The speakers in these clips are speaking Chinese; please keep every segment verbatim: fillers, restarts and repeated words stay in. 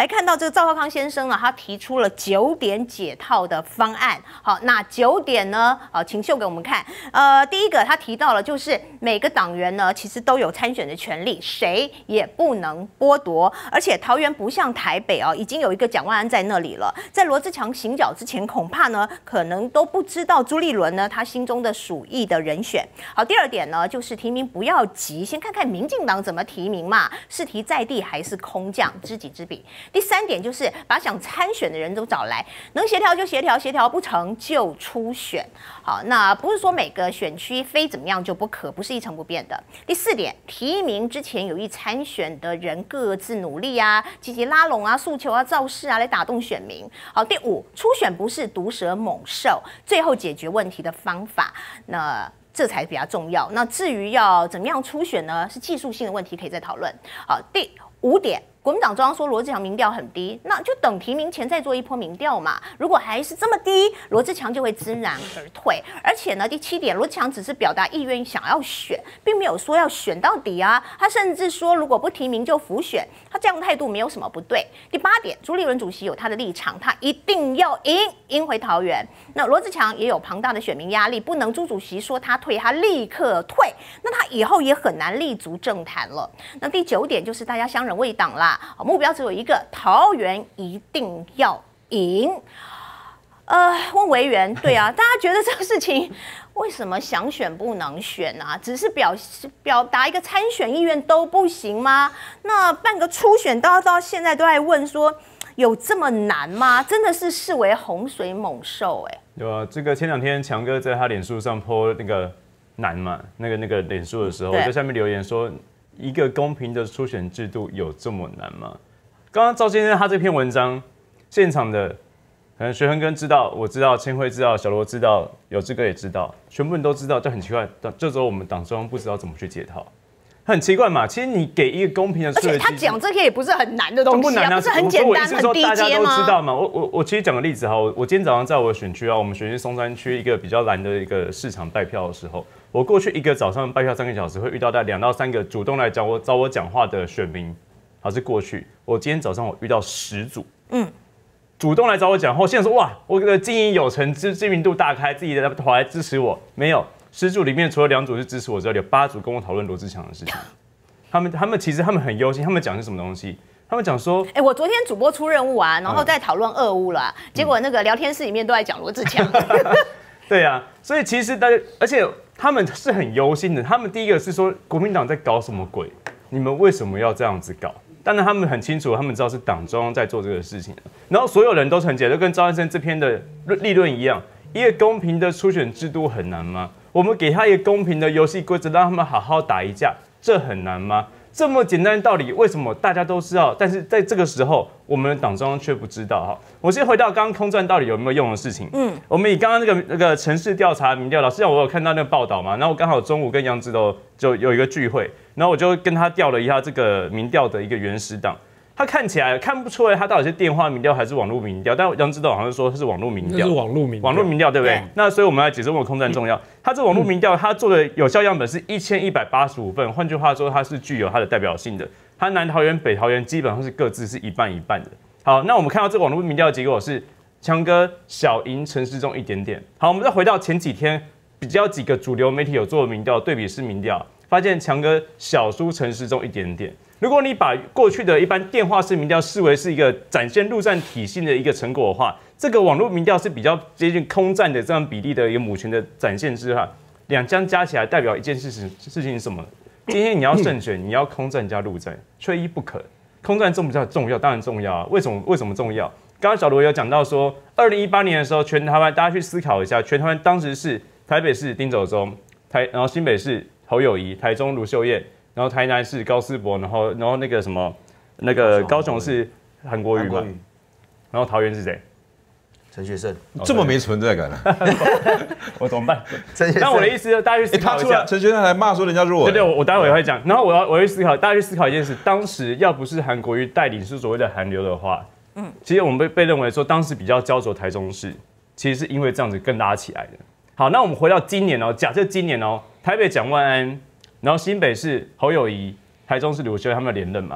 来看到这个赵少康先生呢，他提出了九点解套的方案。好，那九点呢，啊，请秀给我们看。呃，第一个他提到了，就是每个党员呢，其实都有参选的权利，谁也不能剥夺。而且桃园不像台北啊，已经有一个蒋万安在那里了。在罗智强行脚之前，恐怕呢，可能都不知道朱立伦呢他心中的属意的人选。好，第二点呢，就是提名不要急，先看看民进党怎么提名嘛，是提在地还是空降，知己知彼。第三点就是把想参选的人都找来，能协调就协调，协调不成就初选。好，那不是说每个选区非怎么样就不可，不是一成不变的。第四点，提名之前有意参选的人各自努力啊，积极拉拢啊，诉求啊，造势啊，来打动选民。好，第五，初选不是毒蛇猛兽，最后解决问题的方法，那这才比较重要。那至于要怎么样初选呢？是技术性的问题，可以再讨论。好，第五点。国民党中央说罗智强民调很低，那就等提名前再做一波民调嘛。如果还是这么低，罗智强就会知难而退。而且呢，第七点，罗智强只是表达意愿想要选，并没有说要选到底啊。他甚至说如果不提名就辅选，他这样的态度没有什么不对。第八点，朱立伦主席有他的立场，他一定要赢，赢回桃园。那罗智强也有庞大的选民压力，不能朱主席说他退，他立刻退，那他以后也很难立足政坛了。那第九点就是大家相忍为党啦。目标只有一个，桃园一定要赢。呃，问委员，对啊，大家觉得这个事情为什么想选不能选啊？只是表表达一个参选意愿都不行吗？那办个初选，到到现在都在问说，有这么难吗？真的是视为洪水猛兽哎、欸。 有啊，这个前两天强哥在他脸书上 po 那个难嘛，那个那个脸书的时候，我在下面留言说。一个公平的初选制度有这么难吗？刚刚赵先生他这篇文章，现场的可能学恒根知道，我知道，千惠知道，小罗知道，有志哥也知道，全部人都知道，就很奇怪，就只有我们党中央不知道怎么去解套，很奇怪嘛。其实你给一个公平的， 而且他讲这些也不是很难的东西、啊，不难啊，不是很简单、很低阶吗？ 大家都知道嘛。我我我其实讲个例子哈，我我今天早上在我的选区啊，我们选区松山区一个比较蓝的一个市场拜票的时候。我过去一个早上拜票三个小时，会遇到大概两到三个主动来找我找我讲话的选民，还是过去。我今天早上我遇到十组，嗯，主动来找我讲话，现在说哇，我的经营有成，知知名度大开，自己的跑来支持我，没有十组里面除了两组是支持我之外，有八组跟我讨论罗智强的事情。他们他们其实他们很忧心，他们讲的是什么东西？他们讲说， 哎、欸，我昨天主播出任务啊，然后在讨论俄乌了，嗯、结果那个聊天室里面都在讲罗智强。 对啊，所以其实大家，而且他们是很忧心的。他们第一个是说，国民党在搞什么鬼？你们为什么要这样子搞？当然他们很清楚，他们知道是党中央在做这个事情。然后所有人都很解，就跟赵先生这篇的立论一样，一个公平的初选制度很难吗？我们给他一个公平的游戏规则，让他们好好打一架，这很难吗？这么简单的道理，为什么大家都知道，但是在这个时候，我们的党中央却不知道？哈，我先回到刚刚空战到底有没有用的事情。嗯，我们以刚刚那个那个城市调查民调，老实讲，我有看到那个报道嘛，然后我刚好中午跟杨志斗就有一个聚会，然后我就跟他调了一下这个民调的一个原始档。他看起来看不出来，他到底是电话民调还是网络民调。但杨指导好像说是网络民调， 是网络民网络民调，对不对？对，那所以我们来解释为什么空战重要。他这网络民调，他做的有效样本是一千一百八十五份，换句话说，它是具有它的代表性的。它南桃园、北桃园基本上是各自是一半一半的。好，那我们看到这个网络民调的结果是强哥小赢陈时中一点点。好，我们再回到前几天比较几个主流媒体有做的民调，对比式民调，发现强哥小输陈时中一点点。如果你把过去的一般电话式民调视为是一个展现陆战体系的一个成果的话，这个网络民调是比较接近空战的这样比例的一个母群的展现之下，两将加起来代表一件事情，事情是什么？今天你要胜选，你要空战加陆战，缺一不可。空战重不重要？当然重要啊！为什么？为什么重要？刚刚小罗有讲到说，二零一八年的时候，全台湾大家去思考一下，全台湾当时是台北市丁守中，台然后新北市侯友宜，台中卢秀燕。然后台南是高思博，然后然后那个什么，那个高雄是韩国瑜嘛，然后桃园是谁？ 陈学圣， 这么没存在感啊！ 我怎么办？但我的意思，大家去思考一下。 陈学圣还骂说人家弱。 对对，我我待会也会讲。然后我要我会思考，大家去思考一件事：当时要不是韩国瑜带领是所谓的韩流的话，嗯，其实我们被被认为说当时比较焦灼台中市，其实是因为这样子更拉起来的。好，那我们回到今年哦，假设今年哦，台北蒋万安。然后新北是侯友宜，台中是卢秀燕，他们连任嘛。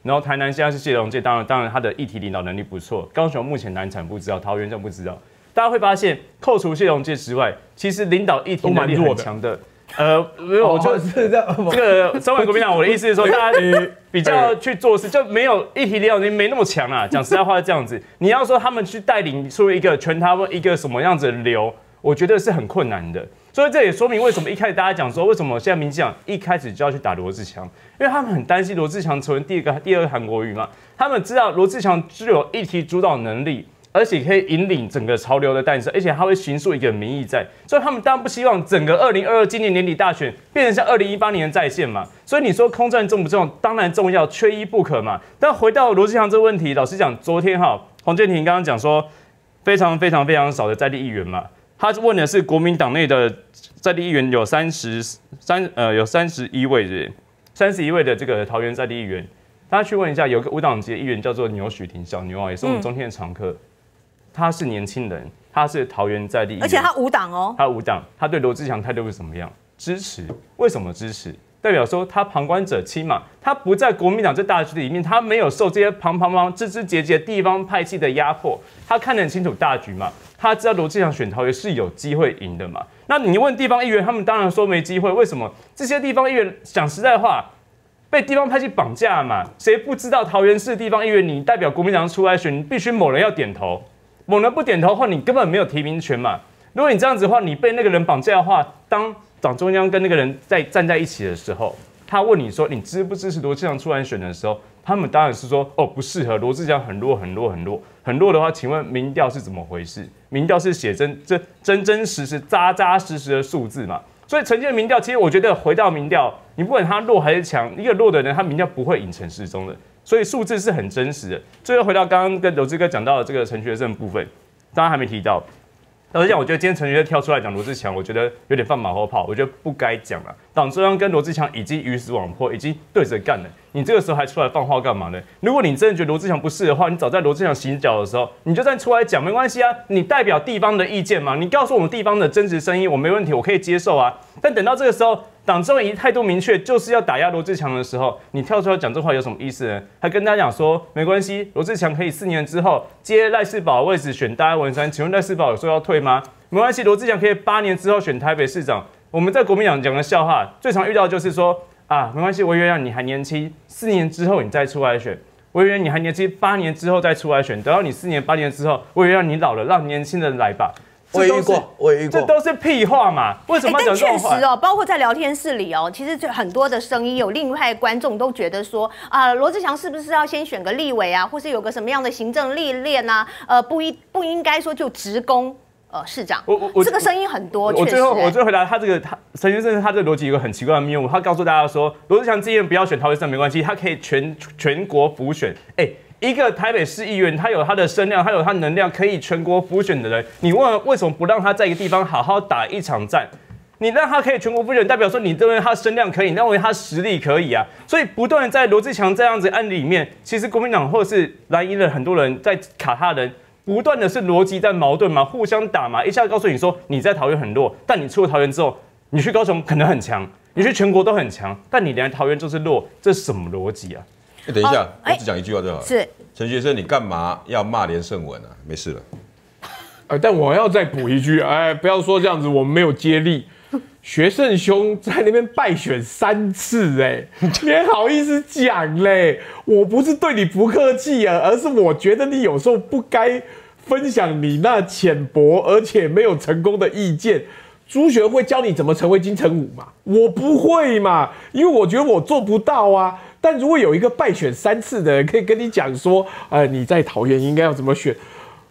然后台南现在是谢龙介，当然当然他的议题领导能力不错。高雄目前难产不知道，桃园就不知道。大家会发现，扣除谢龙介之外，其实领导议题能力很强的。呃，没有，我就是这样。这个身为国民党，我的意思是说，大家比较去做事，就没有议题领导能力没那么强啊。讲实在话是这样子，你要说他们去带领出一个全台湾一个什么样子的流，我觉得是很困难的。所以这也说明为什么一开始大家讲说，为什么现在民进党一开始就要去打罗智强，因为他们很担心罗智强成为第二个第二个韩国瑜嘛。他们知道罗智强具有议题主导能力。而且可以引领整个潮流的诞生，而且它会形塑一个民意在，所以他们当然不希望整个二零二二今年年底大选变成像二零一八年的再现嘛。所以你说空战重不重要？当然重要，缺一不可嘛。但回到罗智强这个问题，老实讲，昨天哈黄建庭刚刚讲说，非常非常非常少的在地议员嘛，他问的是国民党内的在地议员有三十三呃有三十一位的，三十一位的这个桃园在地议员，大家去问一下，有个无党籍议员叫做牛许婷小牛啊，也是我们中天的常客。嗯他是年轻人，他是桃园在地议员， 而且他无党哦， 他无党，他对罗智强态度是什么样？支持，为什么支持？代表说他旁观者清嘛，他不在国民党这大局里面，他没有受这些旁旁旁枝枝节节地方派系的压迫，他看得很清楚大局嘛，他知道罗智强选桃园是有机会赢的嘛。那你问地方议员，他们当然说没机会，为什么？这些地方议员讲实在话，被地方派系绑架嘛，谁不知道桃园市地方议员，你代表国民党出来选，你必须某人要点头。某人不点头的话，你根本没有提名权嘛。如果你这样子的话，你被那个人绑架的话，当党中央跟那个人在站在一起的时候，他问你说你支不支持罗智强出来选的时候，他们当然是说哦不适合，罗智强很弱很弱很弱很弱的话，请问民调是怎么回事？民调是写真真真真实实扎扎实实的数字嘛。所以呈现民调，其实我觉得回到民调，你不管他弱还是强，一个弱的人，他民调不会引成失踪的。所以数字是很真实的。最后回到刚刚跟罗智哥讲到的这个陈学圣部分，当然还没提到。老实讲，我觉得今天陈学圣跳出来讲罗智强，我觉得有点放马后炮，我觉得不该讲了。党中央跟罗智强已经鱼死网破，已经对着干了，你这个时候还出来放话干嘛呢？如果你真的觉得罗智强不是的话，你早在罗智强行脚的时候，你就算出来讲没关系啊，你代表地方的意见嘛，你告诉我们地方的真实声音，我没问题，我可以接受啊。但等到这个时候，党中央已经态度明确，就是要打压罗智强的时候，你跳出来讲这话有什么意思呢？还跟大家讲说没关系，罗智强可以四年之后接赖士葆的位置选大安文山，请问赖士葆有说要退吗？没关系，罗智强可以八年之后选台北市长。我们在国民党讲的笑话，最常遇到就是说啊，没关系，我以为你还年轻，四年之后你再出来选。我以为你还年轻，八年之后再出来选。等到你四年、八年之后，我以为让你老了，让年轻人来吧。 我也遇过，我也遇过， 这都是屁话嘛？为什么要讲这种话？ 但确实哦，包括在聊天室里哦，其实就很多的声音，有另外观众都觉得说啊，罗智强是不是要先选个立委啊，或是有个什么样的行政历练啊？呃，不应不应该说就直攻呃市长？我我我这个声音很多。 我最后我最后回答他这个，他陈先生他这个逻辑有个很奇怪的谬误，他告诉大家说，罗智强自愿不要选桃园市长没关系，他可以全全国补选。哎、欸。一个台北市议员，他有他的声量，他有他的能量，可以全国补选的人，你问为什么不让他在一个地方好好打一场战？你让他可以全国补选，代表说你认为他声量可以，你认为他实力可以啊？所以不断在罗智强这样子案例里面，其实国民党或是蓝营的很多人在卡他人，不断的是逻辑在矛盾嘛，互相打嘛，一下告诉你说你在桃园很弱，但你出了桃园之后，你去高雄可能很强，你去全国都很强，但你连桃园就是弱，这是什么逻辑啊？ 欸、等一下，我只讲一句话就好了。 是陈学圣，你干嘛要骂连胜文啊？没事了。 呃，但我要再补一句，哎，不要说这样子，我们没有接力。学圣兄在那边败选三次，哎，你还好意思讲嘞？我不是对你不客气啊，而是我觉得你有时候不该分享你那浅薄而且没有成功的意见。朱学会教你怎么成为金城武嘛？我不会嘛，因为我觉得我做不到啊。但如果有一个败选三次的人可以跟你讲说，呃，你在桃园应该要怎么选，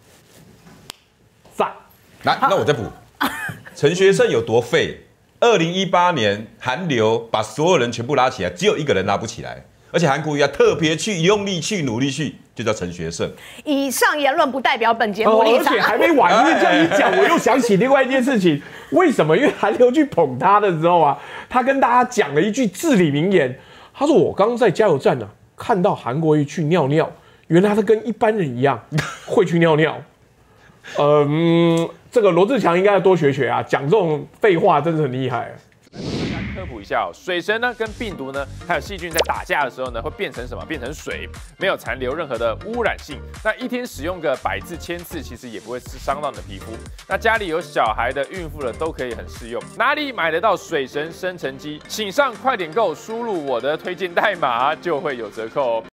赞。 来，那我再补。陈学圣有多废？二零一八年韩流把所有人全部拉起来，只有一个人拉不起来，而且韩国瑜要特别去用力去努力去，就叫陈学圣。 以上言论不代表本节目立场。 而且还没完，因为这样一讲，我又想起另外一件事情。为什么？因为韩流去捧他的时候啊，他跟大家讲了一句至理名言。他说：“我刚刚在加油站呢、啊，看到韩国瑜去尿尿，原来他跟一般人一样会去尿尿。嗯，这个罗智强应该要多学学啊，讲这种废话真的很厉害、啊。” 科普一下哦，水神呢跟病毒呢还有细菌在打架的时候呢，会变成什么？变成水，没有残留任何的污染性。那一天使用个百次、千次，其实也不会伤到你的皮肤。那家里有小孩的、孕妇的都可以很适用。哪里买得到水神生成机？请上快点购，输入我的推荐代码就会有折扣哦。